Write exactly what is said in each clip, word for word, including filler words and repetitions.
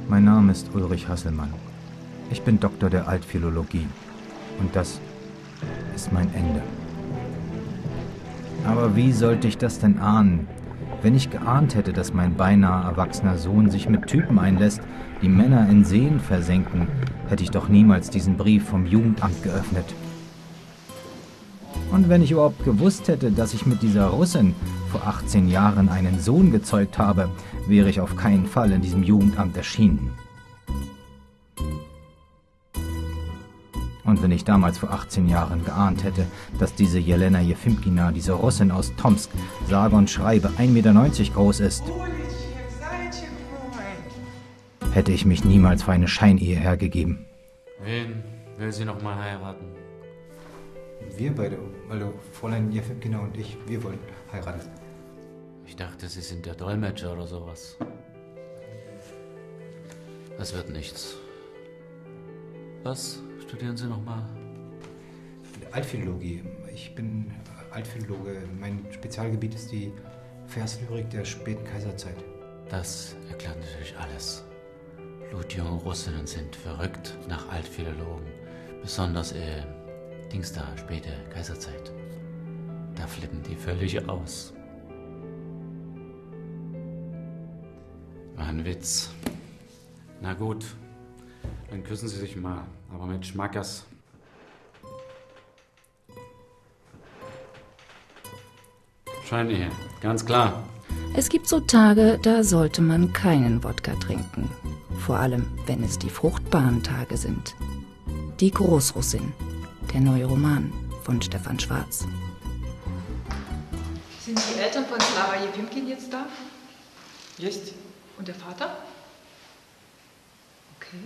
Mein Name ist Ulrich Hasselmann. Ich bin Doktor der Altphilologie. Und das ist mein Ende. Aber wie sollte ich das denn ahnen? Wenn ich geahnt hätte, dass mein beinahe erwachsener Sohn sich mit Typen einlässt, die Männer in Seen versenken, hätte ich doch niemals diesen Brief vom Jugendamt geöffnet. Und wenn ich überhaupt gewusst hätte, dass ich mit dieser Russin vor achtzehn Jahren einen Sohn gezeugt habe, wäre ich auf keinen Fall in diesem Jugendamt erschienen. Und wenn ich damals vor achtzehn Jahren geahnt hätte, dass diese Jelena Jefimkina, diese Russin aus Tomsk, sage und schreibe ein Meter neunzig groß ist, hätte ich mich niemals für eine Scheinehe hergegeben. Wen will sie noch mal heiraten? Wir beide, also Fräulein Jefimkina und ich, wir wollen heiraten. Ich dachte, Sie sind der Dolmetscher oder sowas. Das wird nichts. Was studieren Sie noch mal? Altphilologie. Ich bin Altphilologe. Mein Spezialgebiet ist die Verslyrik der späten Kaiserzeit. Das erklärt natürlich alles. Blutjunge Russinnen sind verrückt nach Altphilologen. Besonders äh, Dings da, späte Kaiserzeit. Da flippen die völlig aus. War ein Witz. Na gut, dann küssen Sie sich mal, aber mit Schmackers. Scheinehe, ganz klar. Es gibt so Tage, da sollte man keinen Wodka trinken. Vor allem, wenn es die fruchtbaren Tage sind. Die Großrussin, der neue Roman von Stefan Schwarz. Sind die Eltern von Slava Jefimkin jetzt da? Есть. Und der Vater? Okay.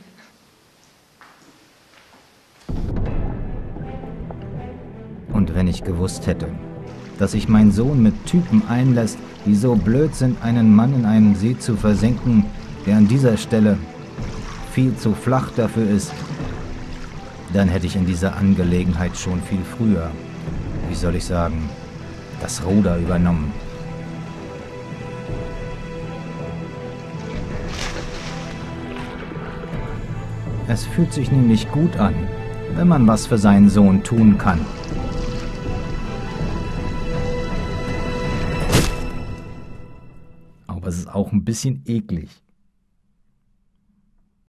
Und wenn ich gewusst hätte, dass sich mein Sohn mit Typen einlässt, die so blöd sind, einen Mann in einem See zu versenken, der an dieser Stelle viel zu flach dafür ist, dann hätte ich in dieser Angelegenheit schon viel früher, wie soll ich sagen, das Ruder übernommen. Es fühlt sich nämlich gut an, wenn man was für seinen Sohn tun kann. Aber es ist auch ein bisschen eklig.